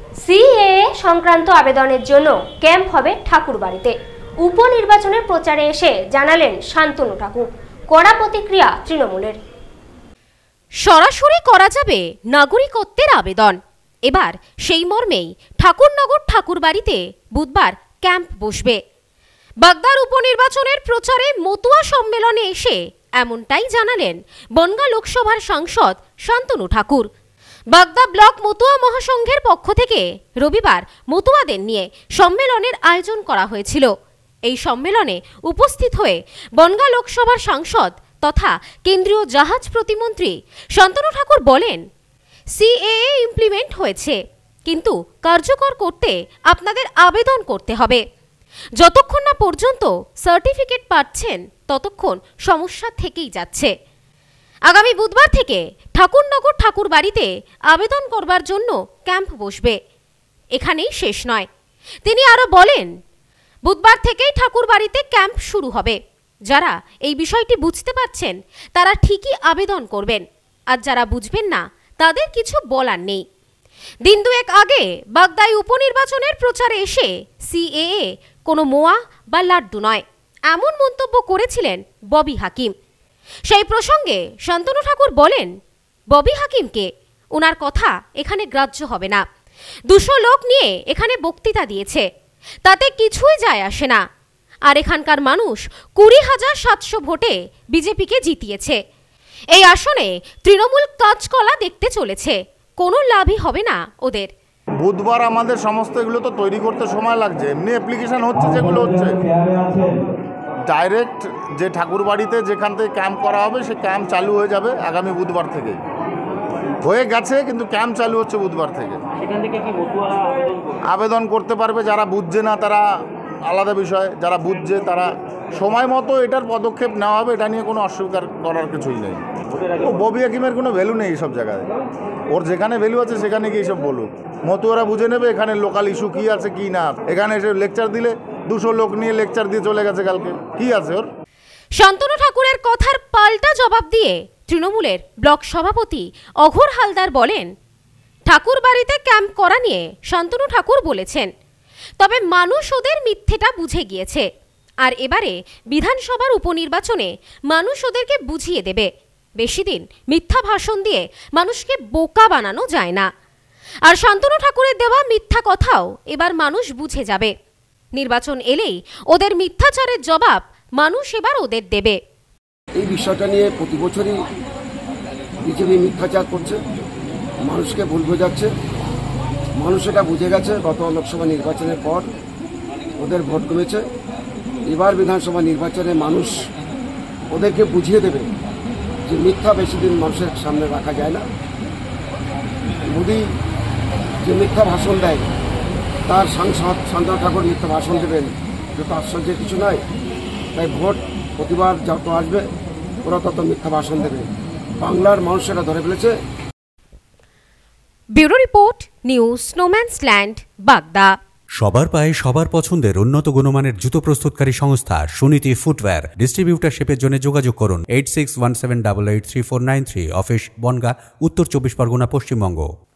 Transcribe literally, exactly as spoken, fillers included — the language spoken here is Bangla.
সিএএ সংক্রান্ত আবেদনের জন্য ক্যাম্প হবে ঠাকুরবাড়িতে। উপনির্বাচনের প্রচারে এসে জানালেন শান্তনু ঠাকুর। কড়া প্রতিক্রিয়া তৃণমূলের। সরাসরি করা যাবে নাগরিকত্বের আবেদন। এবার সেই মর্মেই ঠাকুরনগর ঠাকুরবাড়িতে বুধবার ক্যাম্প বসবে। বাগদার উপনির্বাচনের প্রচারে মতুয়া সম্মেলনে এসে এমনটাই জানালেন বনগাঁ লোকসভার সাংসদ শান্তনু ঠাকুর। বাগদা ব্লক মতুয়া মহাসংঘের পক্ষ থেকে রবিবার মতুয়াদের নিয়ে সম্মেলনের আয়োজন করা হয়েছিল। এই সম্মেলনে উপস্থিত হয়ে বনগাঁ লোকসভার সাংসদ তথা কেন্দ্রীয় জাহাজ প্রতিমন্ত্রী শান্তনু ঠাকুর বলেন, সিএএ ইমপ্লিমেন্ট হয়েছে, কিন্তু কার্যকর করতে আপনাদের আবেদন করতে হবে। যতক্ষণ না পর্যন্ত সার্টিফিকেট পাচ্ছেন ততক্ষণ সমস্যা থেকেই যাচ্ছে। আগামী বুধবার থেকে ঠাকুরনগর ঠাকুরবাড়িতে আবেদন করবার জন্য ক্যাম্প বসবে। এখানেই শেষ নয়। তিনি আরো বলেন, বুধবার থেকেই ঠাকুরবাড়িতে ক্যাম্প শুরু হবে। যারা এই বিষয়টি বুঝতে পারছেন তারা ঠিকই আবেদন করবেন, আর যারা বুঝবেন না তাদের কিছু বলার নেই। দিন দুয়েক আগে বাগদায় উপনির্বাচনের প্রচারে এসে সিএএ কোনো মোয়া বা লাড্ডু নয় এমন মন্তব্য করেছিলেন ববি হাকিম। সেই প্রসঙ্গে শান্তনু ঠাকুর বলেন, ববি হাকিমকে ওনার কথা এখানে গ্রাহ্য হবে না। দুশো লোক নিয়ে এখানে বক্তৃতা দিয়েছে, তাতে কিছুই যায় আসে না। আর এখানকার মানুষ কুড়ি হাজার সাতশো ভোটে বিজেপিকে জিতিয়েছে। এই আসনে তৃণমূল কাঁচকলা দেখতে চলেছে, কোনো লাভই হবে না ওদের। বুধবার আমাদের সমস্ত এগুলো তো তৈরি করতে সময় লাগছে, এমনি অ্যাপ্লিকেশন হচ্ছে যেগুলো হচ্ছে। ডাইরেক্ট যে ঠাকুরবাড়িতে যেখান থেকে ক্যাম্প করা হবে সে ক্যাম্প চালু হয়ে যাবে আগামী বুধবার থেকে। হয়ে গেছে, কিন্তু ক্যাম্প চালু হচ্ছে বুধবার থেকে। আবেদন করতে পারবে, যারা বুঝছে না তারা আলাদা বিষয়, যারা বুঝছে তারা সময় মতো এটার পদক্ষেপ নেওয়া হবে। এটা নিয়ে কোনো অস্বীকার করার কিছুই নেই। ও ববি হাকিমের কোনো ভ্যালু নেই এইসব জায়গায়। ওর যেখানে ভ্যালু আছে সেখানে গিয়ে এইসব বলুক। মতুয়ারা বুঝে নেবে এখানে লোকাল ইস্যু কী আছে কি না। এখানে এসে লেকচার দিলে দুশো লোক নিয়ে লেকচার দিয়ে চলে গেছে কালকে, কি আছে ওর। শান্তনু ঠাকুরের কথার পাল্টা জবাব দিয়ে তৃণমূলের ব্লক সভাপতি অঘোর হালদার বলেন, ঠাকুরবাড়িতে ক্যাম্প করা নিয়ে শান্তনু ঠাকুর বলেছেন, তবে মানুষ ওদের মিথ্যেটা বুঝে গিয়েছে। আর এবারে বিধানসভার উপনির্বাচনে মানুষ ওদেরকে বুঝিয়ে দেবে। বেশি দিন মিথ্যা ভাষণ দিয়ে মানুষকে বোকা বানানো যায় না। আর শান্তনু ঠাকুরের দেওয়া মিথ্যা কথাও এবার মানুষ বুঝে যাবে। নির্বাচন এলেই ওদের মিথ্যাচারের জবাব মানুষ এবার ওদের দেবে। এই বিষয়টা নিয়ে প্রতি বছরই বিজেপি মিথ্যাচার করছে, মানুষকে ভুল বোঝাচ্ছে। মানুষ এটা বুঝে গেছে গত লোকসভা নির্বাচনের পর ওদের ভোট কমেছে। এবার বিধানসভা নির্বাচনে মানুষ ওদেরকে বুঝিয়ে দেবে যে মিথ্যা বেশি দিন মানুষের সামনে রাখা যায় না। মোদি যে মিথ্যা ভাষণ দেয়, তার সাংসদ শান্তনু ঠাকুর মিথ্যা ভাষণ দেবেন, যত আশ্চর্যের কিছু নয়। তাই ভোট প্রতিবার যত আসবে ওরা তত মিথ্যা ভাষণ দেবে। বাংলার মানুষ এটা ধরে ফেলেছে। Bureau report, news snowman's land, Bagda. সবার পায়ে সবার পছন্দের উন্নত গুণমানের জুতো প্রস্তুতকারী সংস্থা সুনীতি ফুটওয়্যার ডিস্ট্রিবিউটারশিপের জন্য যোগাযোগ করুন eight six one seven double eight three four nine three. Office Bongaon, উত্তর চব্বিশ পরগনা, পশ্চিমবঙ্গ।